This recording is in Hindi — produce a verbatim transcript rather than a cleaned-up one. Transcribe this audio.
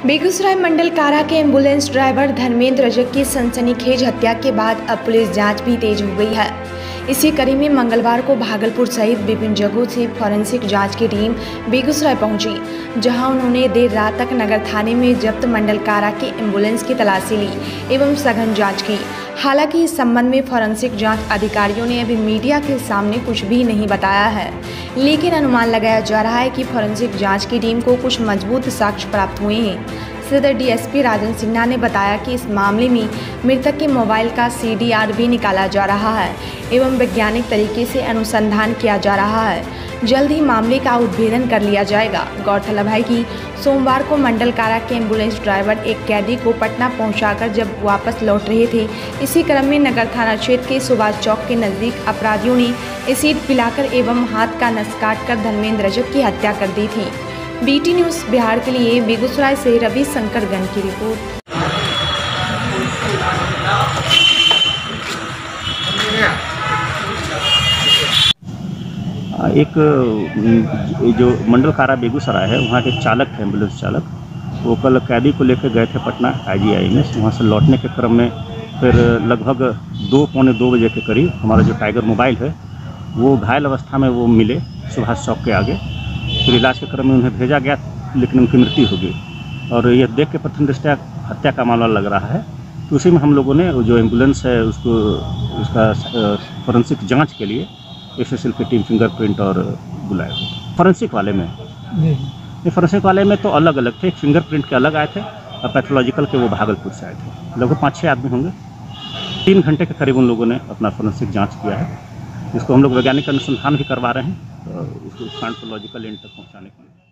बेगूसराय मंडल कारा के एम्बुलेंस ड्राइवर धर्मेंद्र रजक की सनसनीखेज हत्या के बाद अब पुलिस जांच भी तेज हो गई है। इसी कड़ी में मंगलवार को भागलपुर सहित विभिन्न जगहों से फॉरेंसिक जांच की टीम बेगूसराय पहुंची, जहां उन्होंने देर रात तक नगर थाने में जब्त मंडल कारा की एम्बुलेंस की तलाशी ली एवं सघन जाँच की। हालांकि इस संबंध में फॉरेंसिक जांच अधिकारियों ने अभी मीडिया के सामने कुछ भी नहीं बताया है, लेकिन अनुमान लगाया जा रहा है कि फॉरेंसिक जांच की टीम को कुछ मजबूत साक्ष्य प्राप्त हुए हैं। सदर डीएसपी राजन सिन्हा ने बताया कि इस मामले में मृतक के मोबाइल का सीडीआर भी निकाला जा रहा है एवं वैज्ञानिक तरीके से अनुसंधान किया जा रहा है। जल्द ही मामले का उद्भेदन कर लिया जाएगा। गौरतलब है कि सोमवार को मंडल कारा के एम्बुलेंस ड्राइवर एक कैदी को पटना पहुंचाकर जब वापस लौट रहे थे, इसी क्रम में नगर थाना क्षेत्र के सुभाष चौक के नज़दीक अपराधियों ने एसिड पिलाकर एवं हाथ का नस काटकर धर्मेंद्र रजक की हत्या कर दी थी। बीटी न्यूज़ बिहार के लिए बेगूसराय से रवि शंकर गन की रिपोर्ट। एक जो मंडल कारा बेगूसराय है, वहाँ के चालक थे, एम्बुलेंस चालक, वो कल कैदी को लेकर गए थे पटना आईजीआई में। वहाँ से लौटने के क्रम में फिर लगभग दो पौने दो बजे के करीब हमारा जो टाइगर मोबाइल है वो घायल अवस्था में वो मिले सुभाष चौक के आगे। फिर इलाज के क्रम में उन्हें भेजा गया, लेकिन उनकी मृत्यु हो गई। और यह देख के प्रथम दृष्टया हत्या का मामला लग रहा है। तो उसी में हम लोगों ने जो एम्बुलेंस है उसको उसका फॉरेंसिक जांच के लिए एसएसएल की टीम फिंगरप्रिंट और बुलाए। फॉरेंसिक वाले में नहीं, फॉरेंसिक वाले में तो अलग अलग थे। फिंगरप्रिंट के अलग आए थे और पैथोलॉजिकल के वो भागलपुर से आए थे। लगभग पाँच छः आदमी होंगे। तीन घंटे के करीब उन लोगों ने अपना फॉरेंसिक जांच किया है। इसको हम लोग वैज्ञानिक अनुसंधान भी करवा रहे हैं, तो उसको पैथोलॉजिकल एंड तक पहुँचाने के लिए।